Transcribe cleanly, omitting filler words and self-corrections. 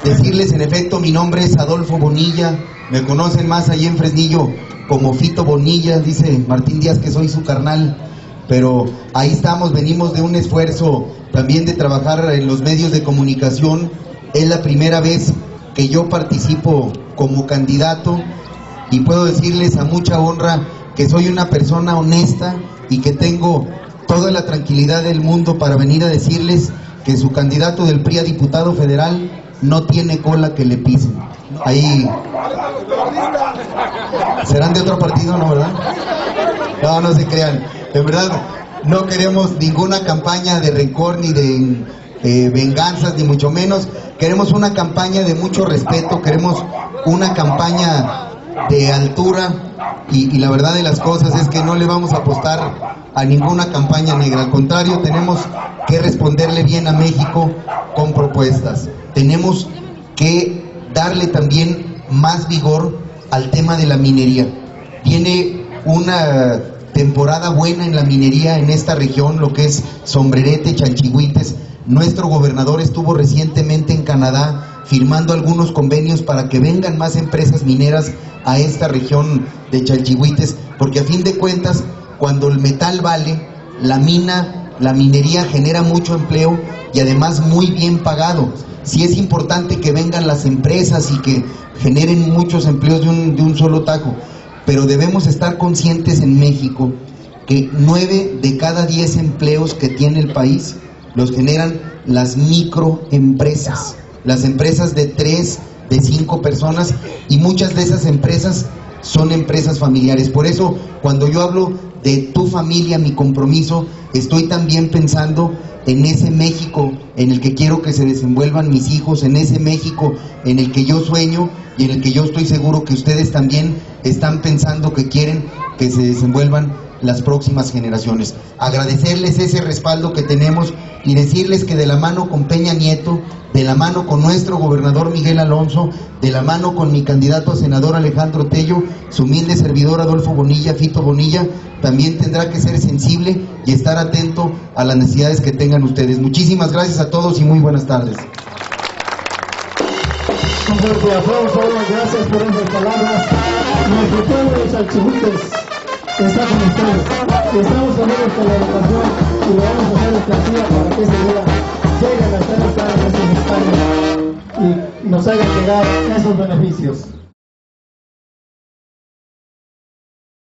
Decirles, en efecto, mi nombre es Adolfo Bonilla, me conocen más allí en Fresnillo como Fito Bonilla, dice Martín Díaz que soy su carnal, pero ahí estamos, venimos de un esfuerzo también de trabajar en los medios de comunicación. Es la primera vez que yo participo como candidato y puedo decirles a mucha honra que soy una persona honesta y que tengo toda la tranquilidad del mundo para venir a decirles que su candidato del PRI a diputado federal no tiene cola que le pisen. Ahí serán de otro partido, ¿no, verdad? No, no se crean. En verdad, no queremos ninguna campaña de rencor ni de venganzas, ni mucho menos. Queremos una campaña de mucho respeto, queremos una campaña de altura y la verdad de las cosas es que no le vamos a apostar a ninguna campaña negra. Al contrario, tenemos que responderle bien a México con propuestas. Tenemos que darle también más vigor al tema de la minería. Viene una temporada buena en la minería en esta región, lo que es Sombrerete, Chalchihuites. Nuestro gobernador estuvo recientemente en Canadá firmando algunos convenios para que vengan más empresas mineras a esta región de Chalchihuites, porque a fin de cuentas, cuando el metal vale, la minería genera mucho empleo y además muy bien pagado. Sí es importante que vengan las empresas y que generen muchos empleos de un solo tajo, pero debemos estar conscientes en México que 9 de cada 10 empleos que tiene el país los generan las microempresas, las empresas de 3, de 5 personas, y muchas de esas empresas son empresas familiares. Por eso, cuando yo hablo de tu familia, mi compromiso, estoy también pensando en ese México en el que quiero que se desenvuelvan mis hijos, en ese México en el que yo sueño y en el que yo estoy seguro que ustedes también están pensando que quieren que se desenvuelvan las próximas generaciones. Agradecerles ese respaldo que tenemos y decirles que de la mano con Peña Nieto, de la mano con nuestro gobernador Miguel Alonso, de la mano con mi candidato a senador Alejandro Tello, su humilde servidor Adolfo Bonilla, Fito Bonilla, también tendrá que ser sensible y estar atento a las necesidades que tengan ustedes. Muchísimas gracias a todos y muy buenas tardes. Un fuerte aplauso, gracias por esas palabras. Nuestro pueblo de Chalchihuites está con ustedes. Estamos con ellos con la educación y le vamos a hacer el placer para que ese día lleguen a estar en estos estados y nos hagan llegar esos beneficios.